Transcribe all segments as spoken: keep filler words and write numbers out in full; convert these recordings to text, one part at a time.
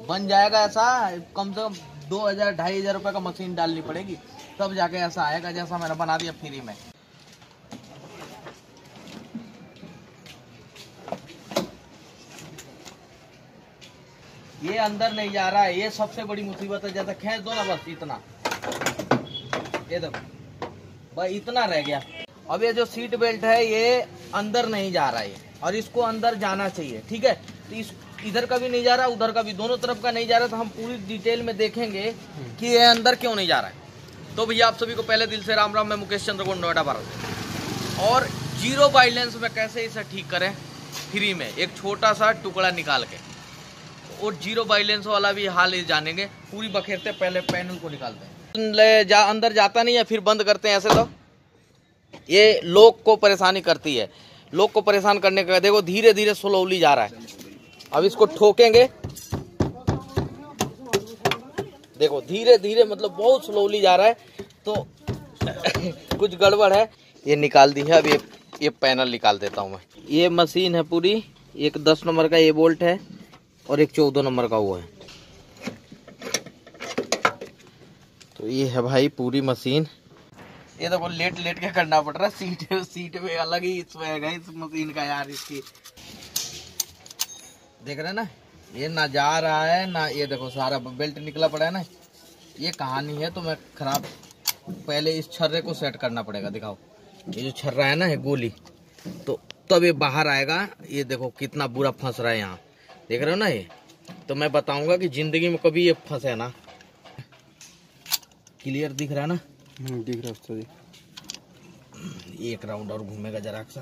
बन जाएगा ऐसा, कम से कम दो हजार ढाई हजार रुपए का मशीन डालनी पड़ेगी तब जाके ऐसा आएगा जैसा मैंने बना दिया फ्री में। ये अंदर नहीं जा रहा है, ये सबसे बड़ी मुसीबत है। जैसा खींच दो ना बस इतना, ये देखो बस इतना रह गया। अब ये जो सीट बेल्ट है ये अंदर नहीं जा रहा है और इसको अंदर जाना चाहिए, ठीक है। तो इस इधर का भी नहीं जा रहा, उधर का भी, दोनों तरफ का नहीं जा रहा। तो हम पूरी डिटेल में देखेंगे कि ये अंदर क्यों नहीं जा रहा है। तो भैया आप सभी को पहले दिल से राम राम। मैं मुकेश चंद्रगुण, नोएडा, भारत। और जीरो बैलेंस में कैसे इसे ठीक करें फ्री में, एक छोटा सा टुकड़ा निकाल के, और जीरो बैलेंस वाला भी हाल ही जानेंगे पूरी बखेरते। पहले पैनल को निकालते हैं, ले जा अंदर जाता नहीं है, फिर बंद करते हैं ऐसे। तो ये लोग को परेशानी करती है, लोग को परेशान करने का। देखो धीरे धीरे स्लोली जा रहा है। अब इसको ठोकेंगे, देखो धीरे धीरे, मतलब बहुत स्लोली जा रहा है। तो कुछ गड़बड़ है। ये निकाल दी है। अब ये ये पैनल निकाल देता हूँ मैं। ये मशीन है पूरी, एक दस नंबर का ये बोल्ट है और एक चौदह नंबर का वो है। तो ये है भाई पूरी मशीन। ये देखो लेट लेट के करना पड़ रहा है, सीट सीट में अलग ही इसमें है इस मशीन का यार। इसकी देख रहे हैं ना, ये ना जा रहा है ना, ये देखो सारा बेल्ट निकला पड़ा है ना। ये कहानी है। तो मैं खराब, पहले इस छर्रे को सेट करना पड़ेगा। दिखाओ ये जो छर्रा है ना, ये गोली, तो तब ये बाहर आएगा। ये देखो कितना बुरा फंस रहा है यहाँ, देख रहे हो ना ये। तो मैं बताऊंगा कि जिंदगी में कभी ये फंसे ना। क्लियर दिख रहा है ना? दिख रहा है। एक राउंड और घूमेगा जरा सा।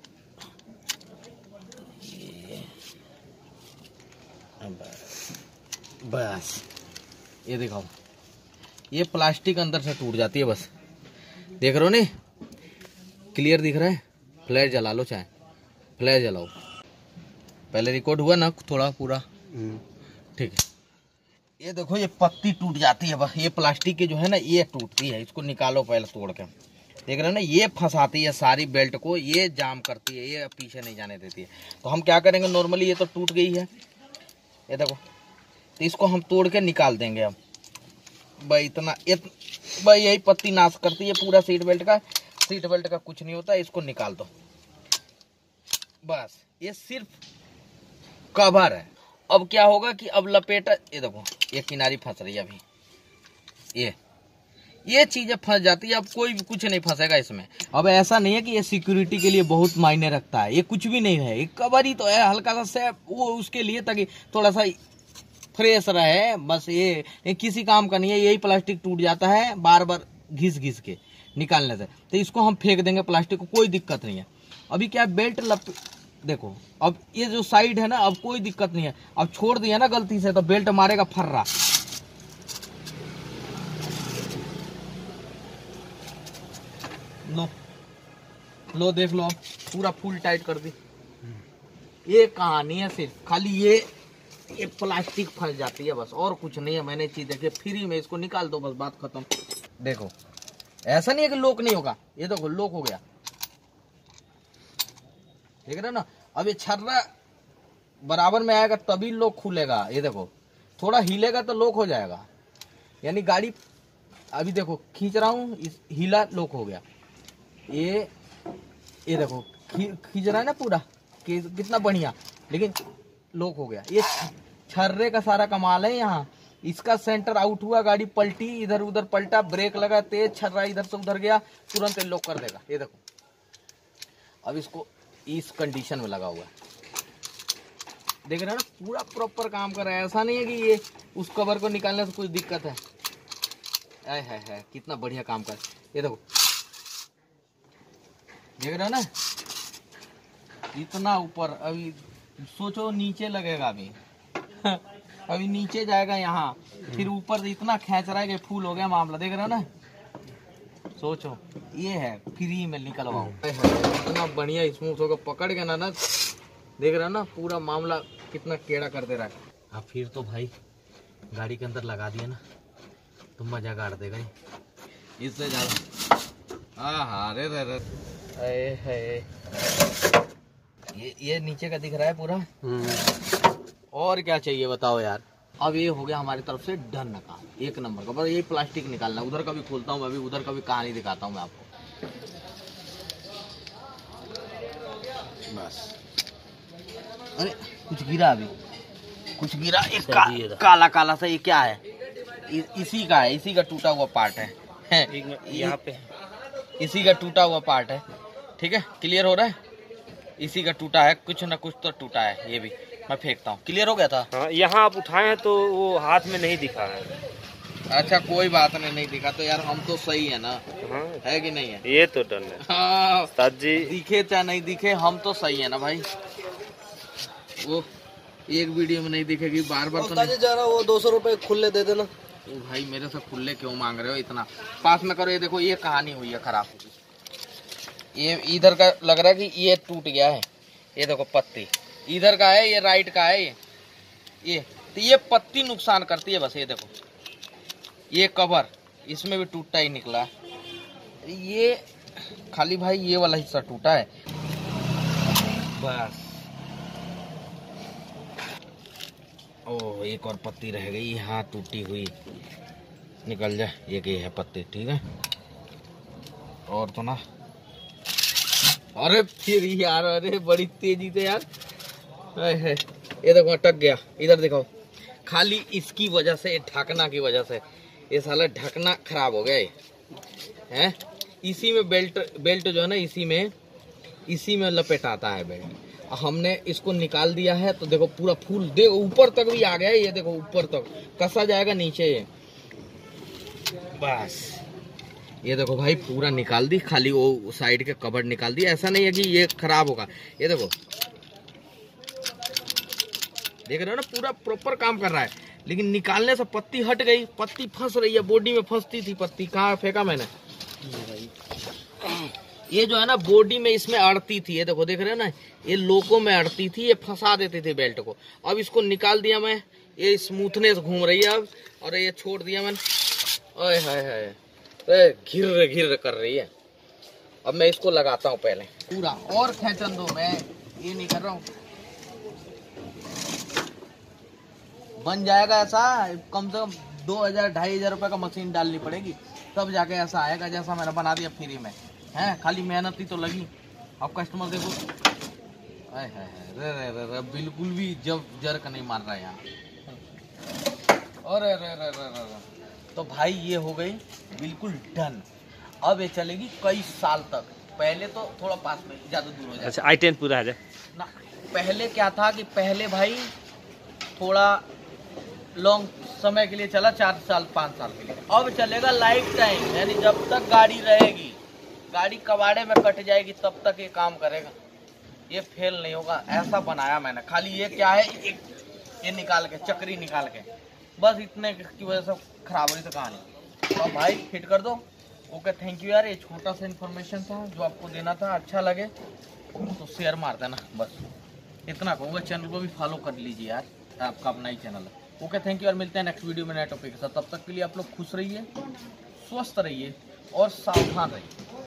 बस ये दिखाओ, ये प्लास्टिक अंदर से टूट जाती है बस। देख रहे हो नहीं? क्लियर दिख रहा है? फ्लैश जला लो, चाहे फ्लैश जलाओ। पहले रिकॉर्ड हुआ ना थोड़ा पूरा, ठीक है। ये देखो ये पत्ती टूट जाती है बस। ये प्लास्टिक की जो है ना, ये टूटती है। इसको निकालो पहले तोड़ के। देख रहे हो ना, ये फंसाती है सारी बेल्ट को, ये जाम करती है, ये पीछे नहीं जाने देती है। तो हम क्या करेंगे, नॉर्मली ये तो टूट गई है, ये देखो। तो इसको हम तोड़ के निकाल देंगे। अब भाई इतना इत, भाई यही पत्ती नाश करती है पूरा सीट बेल्ट का। सीट बेल्ट का कुछ नहीं होता, इसको निकाल दो बस। ये सिर्फ कवर है। अब क्या होगा कि अब लपेटा, ये देखो ये किनारी फंस रही है अभी। ये ये चीजें फंस जाती है। अब कोई भी कुछ नहीं फंसेगा इसमें। अब ऐसा नहीं है कि ये सिक्योरिटी के लिए बहुत मायने रखता है, ये कुछ भी नहीं है। एक कवर ही तो है, हल्का सा सेफ, वो उसके लिए ताकि थोड़ा सा फ्रेश रहे बस। ये, ये किसी काम का नहीं है। यही प्लास्टिक टूट जाता है बार बार घिस घिस के निकालने से। तो इसको हम फेंक देंगे प्लास्टिक को, कोई दिक्कत नहीं है। अभी क्या बेल्ट लप, देखो अब ये जो साइड है ना, अब कोई दिक्कत नहीं है। अब छोड़ दिया ना गलती से, तो बेल्ट मारेगा फर्रा। लो लो देख लो, अब पूरा फुल टाइट कर दी। ये कहानी है, सिर्फ खाली ये ये प्लास्टिक फंस जाती है बस, और कुछ नहीं है। मैंने चीज देखी फ्री में, इसको निकाल दो बस, बात खत्म। देखो ऐसा नहीं है कि लॉक नहीं होगा, ये देखो लॉक हो गया, देख रहे हो ना। अब ये छर्रा बराबर में आएगा तभी लॉक खुलेगा। ये देखो थोड़ा हिलेगा तो लॉक हो जाएगा। यानी गाड़ी, अभी देखो खींच रहा हूँ, इस हिला लॉक हो गया। ये ये देखो खींच रहा है ना पूरा, कि, कितना बढ़िया, लेकिन लॉक हो गया। ये छर्रे का सारा कमाल है यहाँ। इसका सेंटर आउट हुआ, गाड़ी पलटी, इधर उधर पलटा, ब्रेक लगा तेज, छर्रा इधर से उधर गया, तुरंत लॉक कर देगा। ये देखो अब इसको इस कंडीशन में लगा हुआ है, देख रहे हो ना, पूरा प्रॉपर काम कर रहा है। ऐसा नहीं है कि ये उस कवर को निकालने से कुछ दिक्कत है। आय है, है कितना बढ़िया काम कर। ये देखो देख रहे हो ना, इतना ऊपर। अभी सोचो नीचे लगेगा, अभी अभी नीचे जाएगा यहाँ, फिर ऊपर इतना खींच रहा है कि फुल हो गया मामला। देख रहे हो ना, सोचो ये है फ्री में निकलवाओ। इतना बढ़िया स्मूथ होगा, पकड़ के ना ना, देख रहे हो ना पूरा मामला कितना टेढ़ा कर दे रहा है। अब फिर तो भाई गाड़ी के अंदर लगा दिया ना तो मजा गाड़ देगा इससे ज्यादा। हाँ हाँ रे रे रे है। ये ये नीचे का दिख रहा है पूरा। और क्या चाहिए बताओ यार। अब ये हो गया हमारी तरफ से डन ना काम, एक नंबर का। बस यही प्लास्टिक निकालना। उधर का भी खोलता हूँ मैं अभी, उधर का भी कहानी दिखाता हूँ मैं आपको। बस अरे कुछ गिरा, अभी कुछ गिरा, एक का, काला काला सा, ये क्या है? इ, इसी का है, इसी का टूटा हुआ पार्ट है, है यहाँ पे, इसी का टूटा हुआ पार्ट है। ठीक है, क्लियर हो रहा है? इसी का टूटा है, कुछ ना कुछ तो टूटा है। ये भी मैं फेंकता हूँ। क्लियर हो गया था? हाँ, यहाँ आप उठाए हैं तो वो हाथ में नहीं दिखा है। अच्छा कोई बात नहीं, नहीं दिखा तो यार हम तो सही है ना। हाँ, है कि नहीं है? ये तो डन है। हाँ, जी दिखे चाहे नहीं दिखे हम तो सही है ना भाई। वो एक वीडियो में नहीं दिखेगी बार बार तो नहीं जा रहा। वो दो सौ रुपए खुले दे देना। तो भाई मेरे से खुले क्यों मांग रहे हो इतना? पास में करो। ये देखो ये कहानी हुई है खराब। ये इधर का लग रहा है कि ये टूट गया है। ये देखो पत्ती इधर का है, ये राइट का है। ये ये तो ये पत्ती नुकसान करती है बस। ये देखो ये कवर इसमें भी टूटा ही निकला है। ये खाली भाई ये वाला हिस्सा टूटा है बस। ओह एक और पत्ती रह गई यहाँ टूटी हुई, निकल जाए। ये की है पत्ती, ठीक है। और तो ना, अरे फिर यार, अरे बड़ी तेजी से यार। है ये देखो अटक गया। इधर दिखाओ, खाली इसकी वजह से, ढकना की वजह से ये साला ढकना खराब हो गया ये है। इसी में बेल्ट बेल्ट जो है ना, इसी में इसी में लपेटाता है बेल्ट। हमने इसको निकाल दिया है तो देखो पूरा फूल देखो ऊपर तक भी आ गया है। ये देखो ऊपर तक कसा जाएगा नीचे ये बस। ये देखो भाई पूरा निकाल दी, खाली वो साइड के कवर निकाल दी। ऐसा नहीं है कि ये खराब होगा। ये देखो देख रहे हो ना, पूरा प्रॉपर काम कर रहा है। लेकिन निकालने से पत्ती हट गई, पत्ती फंस रही है, बॉडी में फंसती थी पत्ती। कहाँ फेंका मैंने? ये जो है ना बॉडी में इसमें अड़ती थी। ये देखो देख रहे हो ना, ये लोको में अड़ती थी, ये फंसा देते थे बेल्ट को। अब इसको निकाल दिया मैं, ये स्मूथनेस घूम रही है अब। और ये छोड़ दिया मैंने, ओए हाय हाय घिर घिर कर रही है। अब मैं इसको लगाता हूँ पहले पूरा, और खेचन दो, मैं ये नहीं कर रहा हूँ। बन जाएगा ऐसा, कम से कम दो हजार ढाई हजार रुपए का मशीन डालनी पड़ेगी तब जाके ऐसा आएगा जैसा मैंने बना दिया फ्री में है। खाली मेहनत ही तो लगी। अब कस्टमर देखो, रे रे रे रे बिल्कुल भी जब जर्क नहीं मार रहा है यहाँ। अरे रे रे रे रे तो भाई ये हो गई बिल्कुल डन। अब ये चलेगी कई साल तक। पहले तो थोड़ा पास में, ज्यादा दूर हो जाए। अच्छा आई टेन पूरा है ना। पहले क्या था कि पहले भाई थोड़ा लॉन्ग समय के लिए चला, चार साल पाँच साल के लिए। अब चलेगा लाइफ टाइम, यानी जब तक गाड़ी रहेगी, गाड़ी कबाड़े में कट जाएगी तब तक ये काम करेगा। ये फेल नहीं होगा। ऐसा बनाया मैंने। खाली ये क्या है, एक ये निकाल के, चक्री निकाल के, बस इतने की वजह से खराब हो रही थी कहानी। तो भाई फिट कर दो। ओके थैंक यू यार, ये छोटा सा इन्फॉर्मेशन था जो आपको देना था। अच्छा लगे तो शेयर मार देना, बस इतना कहूँगा। चैनल को भी फॉलो कर लीजिए यार, आपका अपना ही चैनल है। ओके थैंक यू यार, मिलते हैं नेक्स्ट वीडियो में नए टॉपिक के साथ। तब तक के लिए आप लोग खुश रहिए, स्वस्थ रहिए और सावधान रहिए।